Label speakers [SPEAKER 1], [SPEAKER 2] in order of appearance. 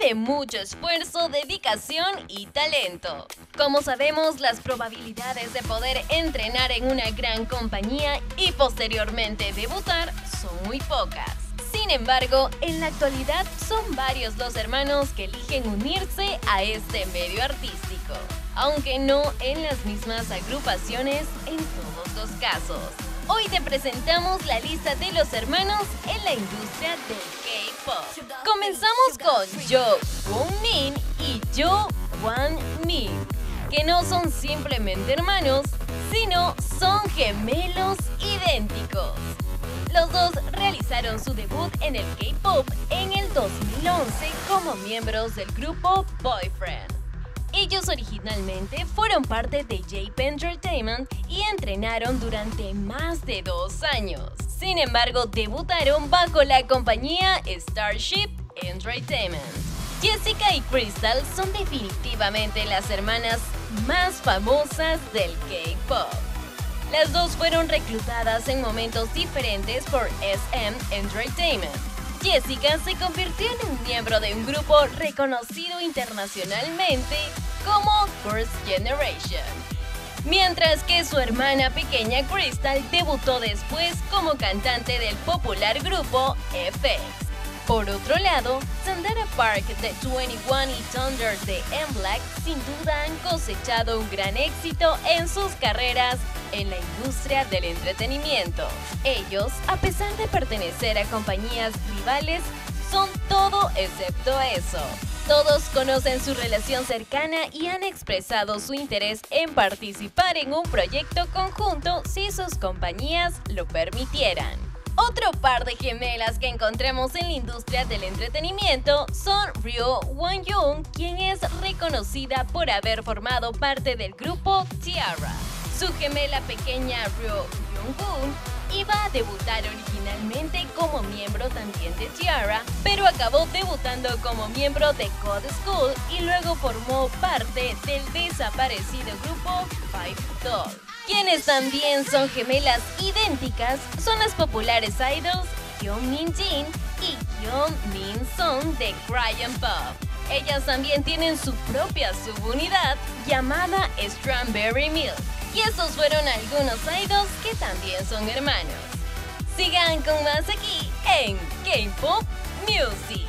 [SPEAKER 1] de mucho esfuerzo, dedicación y talento. Como sabemos, las probabilidades de poder entrenar en una gran compañía y posteriormente debutar son muy pocas. Sin embargo, en la actualidad son varios los hermanos que eligen unirse a este medio artístico, aunque no en las mismas agrupaciones en todos los casos. Hoy te presentamos la lista de los hermanos en la industria del K-pop. Comenzamos con Jo Won-min y Jo Hwan-min, que no son simplemente hermanos, sino son gemelos idénticos. Los dos realizaron su debut en el K-pop en el 2011 como miembros del grupo Boyfriend. Ellos originalmente fueron parte de JYP Entertainment y entrenaron durante más de 2 años. Sin embargo, debutaron bajo la compañía Starship Entertainment. Jessica y Crystal son definitivamente las hermanas más famosas del K-pop. Las dos fueron reclutadas en momentos diferentes por SM Entertainment. Jessica se convirtió en un miembro de un grupo reconocido internacionalmente como First Generation, mientras que su hermana pequeña Crystal debutó después como cantante del popular grupo FX. Por otro lado, Sandara Park de 21 y Thunder de M-Black sin duda han cosechado un gran éxito en sus carreras en la industria del entretenimiento. Ellos, a pesar de pertenecer a compañías rivales, son todo excepto eso. Todos conocen su relación cercana y han expresado su interés en participar en un proyecto conjunto si sus compañías lo permitieran. Otro par de gemelas que encontramos en la industria del entretenimiento son Ryo Won-young, quien es reconocida por haber formado parte del grupo T-ara. Su gemela pequeña Ryo Young-gun iba a debutar originalmente como miembro también de T-ara, pero acabó debutando como miembro de Code School y luego formó parte del desaparecido grupo Five Doll. Quienes también son gemelas idénticas son las populares idols Hyun Min Jin y Hyun Min Sung de Cry Pop. Ellas también tienen su propia subunidad llamada Strawberry Milk. Y estos fueron algunos idols que también son hermanos. Sigan con más aquí en K-Pop Music.